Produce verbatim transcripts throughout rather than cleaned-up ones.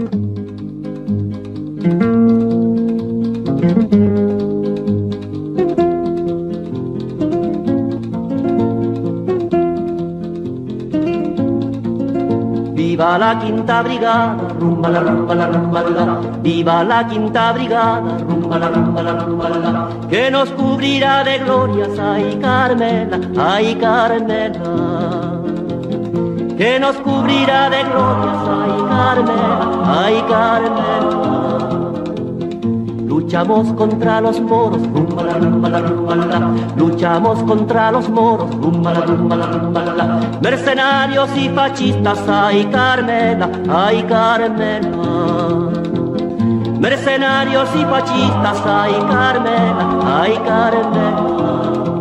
Viva la quinta brigada, rumba la rumba la rumba la. Viva la quinta brigada, rumba la rumba la rumba la. Que nos cubrirá de glorias, ay Carmela, ay Carmela. Que nos cubrirá de glorias, ay Carmela, ay Carmela. Luchamos contra los moros, rumba la rumba la rumba la. Luchamos contra los moros, rumba la rumba la rumba la. Mercenarios y fascistas, ay Carmela, ay Carmela. Mercenarios y fascistas, ay Carmela, ay Carmela.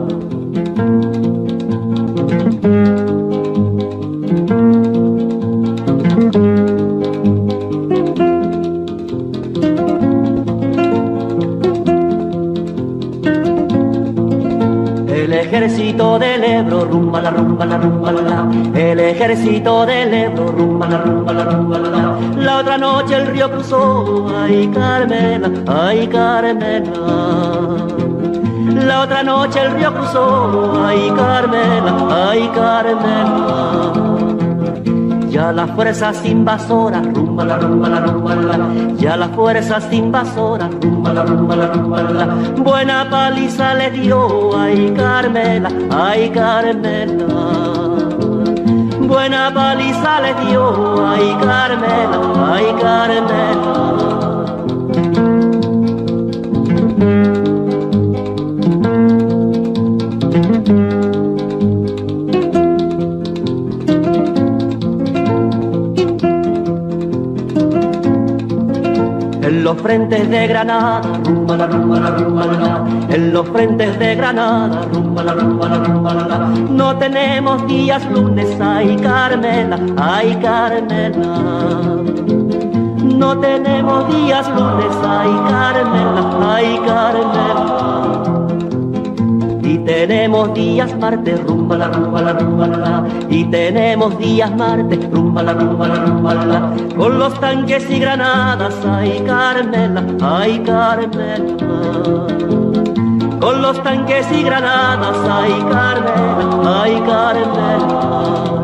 El ejército del Ebro, rumba la rumba la rumba la. El ejército del Ebro, rumba la rumba la rumba la. La otra noche el río cruzó, ay Carmela, ay Carmela. La otra noche el río cruzó, ay Carmela, ay Carmela. Ya las fuerzas invasoras, rumba la rumba la rumba la. Ya las fuerzas invasoras, rumba la rumba la rumba la. Buena paliza le dio, ay Carmela, ay Carmela. Buena paliza le dio, ay Carmela, ay Carmela. En los frentes de Granada, rumba la rumba la rumba la. En los frentes de Granada, rumba la rumba la rumba la. No tenemos días lunes, ay Carmela, ay Carmela. No tenemos días lunes, ay Carmela, ay Carmela. Y tenemos días martes, rumba la rumba la rumba la. Y tenemos días martes, rumba la rumba la rumba la. Con los tanques y granadas, ay Carmela, ay Carmela. Con los tanques y granadas, ay Carmela, ay Carmela.